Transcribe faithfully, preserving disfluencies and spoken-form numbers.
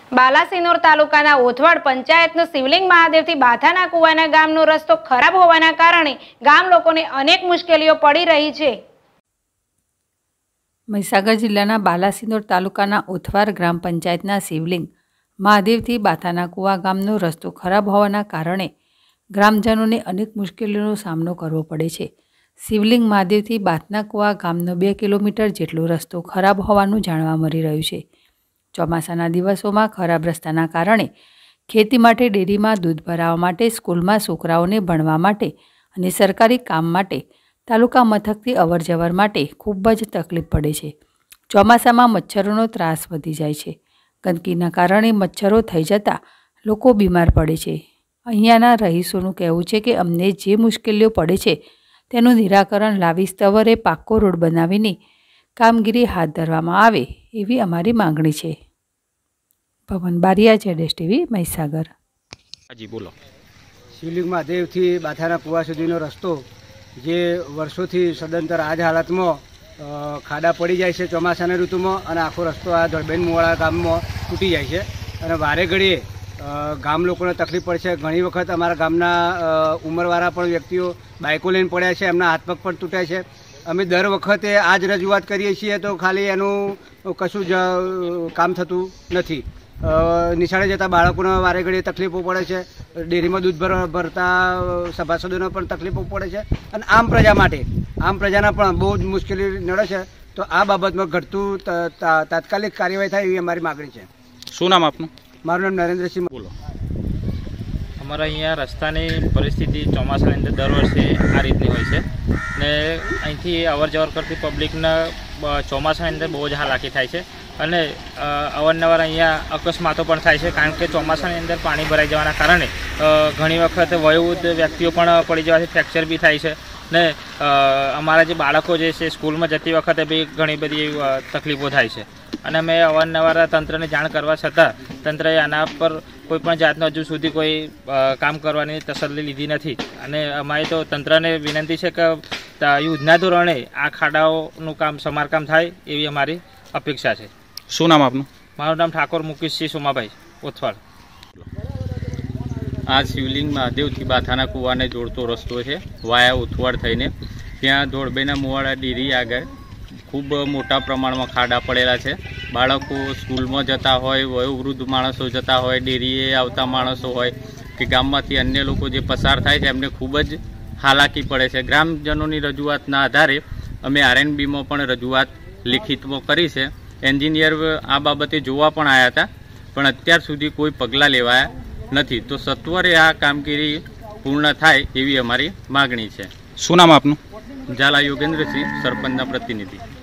બાલાસિનોર તાલુકાના ઓથવાડ પંચાયતનો શિવલિંગ મહાદેવથી બાથાના કુવાના ગામનો રસ્તો ખરાબ હોવાના કારણે ગામ લોકોને અનેક મુશ્કેલીઓ પડી રહી છે। મહીસાગર જિલ્લાના બાલાસિનોર તાલુકાના ઓથવાડ ગ્રામ પંચાયતના શિવલિંગ મહાદેવથી બાથાના કુવા ગામનો રસ્તો ખરાબ હોવાના કારણે ગ્રામજનોને અનેક મુશ્કેલીઓનો સામનો કરવો પડે છે। શિવલિંગ મહાદેવથી બાથના કુવા ગામનો બે કિલોમીટર જેટલો રસ્તો ખરાબ હોવાનું જાણવા મળી રહ્યું છે। ચોમાસાના દિવસોમાં ખરાબ રસ્તાના કારણે ખેતી માટે, ડેરીમાં દૂધ ભરાવવા માટે, સ્કૂલમાં છોકરાઓને ભણવા માટે અને સરકારી કામ માટે તાલુકા મથકથી અવરજવર માટે ખૂબ જ તકલીફ પડે છે। ચોમાસામાં મચ્છરોનો ત્રાસ વધી જાય છે। ગંદકીના કારણે મચ્છરો થઈ જતાં લોકો બીમાર પડે છે। અહીંયાના રહીશોનું કહેવું છે કે અમને જે મુશ્કેલીઓ પડે છે તેનું નિરાકરણ લાવી સ્તવરે પાક્કો રોડ બનાવીને કામગીરી હાથ ધરવામાં આવે એવી અમારી માંગણી છે। પવન બારિયા, જેડેશ ટીવી, મહીસાગર। હાજી બોલો। શિવલિંગ મહાદેવથી બાથાના કુવા સુધીનો રસ્તો જે વર્ષોથી સદંતર આ જ હાલતમાં ખાડા પડી જાય છે ચોમાસાની ઋતુમાં, અને આખો રસ્તો આ ધળબેન મુવાડા ગામમાં તૂટી જાય છે અને વારે ઘડીએ ગામ લોકોને તકલીફ પડે છે। ઘણી વખત અમારા ગામના ઉંમરવાળા પણ વ્યક્તિઓ બાઇકો લઈને પડ્યા છે, એમના હાથ પગ પણ તૂટ્યા છે। અમે દર વખતે આ જ રજૂઆત કરીએ છીએ તો ખાલી એનું કશું જ કામ થતું નથી। નિશાળે જતા બાળકોને વારે ઘડીએ તકલીફો પડે છે, ડેરીમાં દૂધ ભરતા સભાસદોને પણ તકલીફો પડે છે, અને આમ પ્રજા માટે આમ પ્રજાના પણ બહુ જ મુશ્કેલી નડે છે। તો આ બાબતમાં ઘટતું તાત્કાલિક કાર્યવાહી થાય એવી અમારી માગણી છે। શું નામ આપનું? મારું નામ નરેન્દ્રસિંહ। બોલો। અમારા અહીંયા રસ્તાની પરિસ્થિતિ ચોમાસાની અંદર દર વર્ષે આ રીતની હોય છે ને અહીંથી અવર જવર કરતી પબ્લિકને ચોમાસાની અંદર બહુ જ હાલાકી થાય છે અને અવારનવાર અહીંયા અકસ્માતો પણ થાય છે, કારણ કે ચોમાસાની અંદર પાણી ભરાઈ જવાના કારણે ઘણી વખત વયોવૃદ્ધ વ્યક્તિઓ પણ પડી જવાથી ફ્રેક્ચર બી થાય છે ને અમારા જે બાળકો જે છે સ્કૂલમાં જતી વખતે બી ઘણી બધી તકલીફો થાય છે। અને અમે અવારનવાર તંત્રને જાણ કરવા છતાં તંત્રએ આના પર કોઈ પણ જાતનો હજુ સુધી કોઈ કામ કરવાની તસલ્લી લીધી નથી, અને અમારી તો તંત્રને વિનંતી છે કે યુદ્ધના ધોરણે આ ખાડાઓનું કામ સમારકામ થાય એવી અમારી અપેક્ષા છે। શું નામ આપનું? મારું નામ ઠાકોર મુકેશસિંહ સોમાભાઈ, ઓથવાડ। આ શિવલિંગ મહાદેવથી બાથાના કુવાને જોડતો રસ્તો છે વાયા ઓથવાડ થઈને। ત્યાં ધોળબેના મુવાડા ડેરી આગળ ખૂબ મોટા પ્રમાણમાં ખાડા પડેલા છે। બાળકો સ્કૂલમાં જતા હોય, વયોવૃદ્ધ માણસો જતા હોય, ડેરીએ આવતા માણસો હોય કે ગામમાંથી અન્ય લોકો જે પસાર થાય છે એમને ખૂબ જ હાલાકી પડે છે। ગ્રામજનોની રજૂઆતના આધારે અમે આરએનબીમાં પણ રજૂઆત લિખિતમાં કરી છે। એન્જિનિયર આ બાબતે જોવા પણ આવ્યા હતા, પણ અત્યાર સુધી કોઈ પગલાં લેવાયા નથી। તો સત્વરે આ કામગીરી પૂર્ણ થાય એવી અમારી માગણી છે। શું નામ આપનું? ઝાલા યોગેન્દ્રસિંહ, સરપંચના પ્રતિનિધિ।